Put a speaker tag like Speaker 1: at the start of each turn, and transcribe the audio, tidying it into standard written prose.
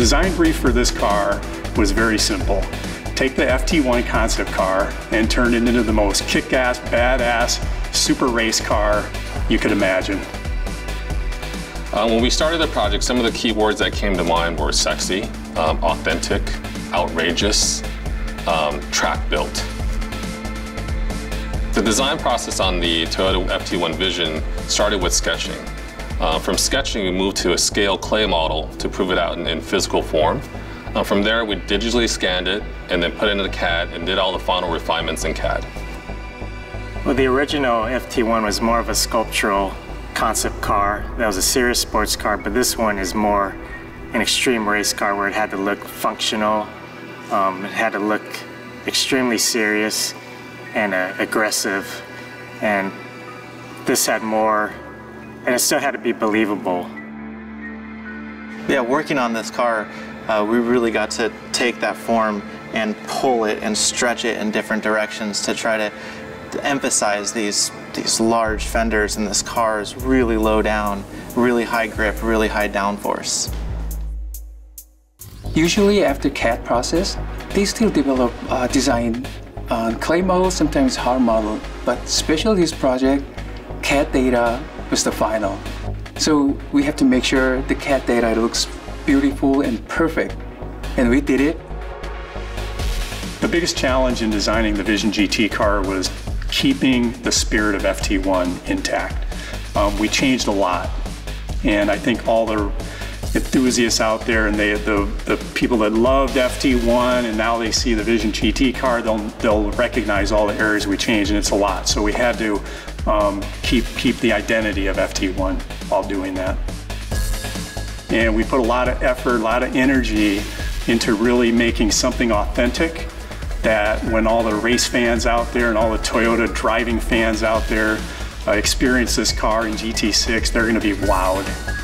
Speaker 1: design brief for this car was very simple. Take the FT-1 concept car and turn it into the most kick-ass, badass, super race car you could imagine.
Speaker 2: When we started the project, some of the key words that came to mind were sexy, authentic, outrageous, track built. The design process on the Toyota FT-1 Vision started with sketching. From sketching, we moved to a scale clay model to prove it out in physical form. From there, we digitally scanned it and then put it into CAD and did all the final refinements in CAD.
Speaker 3: Well, the original FT-1 was more of a sculptural concept car. That was a serious sports car, but this one is more an extreme race car where it had to look functional, it had to look extremely serious and aggressive, and this had more, and it still had to be believable.
Speaker 4: Yeah, working on this car, we really got to take that form and pull it and stretch it in different directions to try to emphasize these large fenders, and this car is really low down, really high grip, really high downforce.
Speaker 5: Usually after CAD process, they still develop design on clay model, sometimes hard model, but especially this project, CAD data was the final. So we have to make sure the CAD data looks beautiful and perfect, and we did it.
Speaker 1: The biggest challenge in designing the Vision GT car was keeping the spirit of FT-1 intact. We changed a lot, and I think all the enthusiasts out there and the people that loved FT-1 and now they see the Vision GT car, they'll recognize all the areas we changed, and it's a lot. So we had to keep the identity of FT-1 while doing that. And we put a lot of effort, a lot of energy into really making something authentic that when all the race fans out there and all the Toyota driving fans out there experience this car in GT6, they're going to be wowed.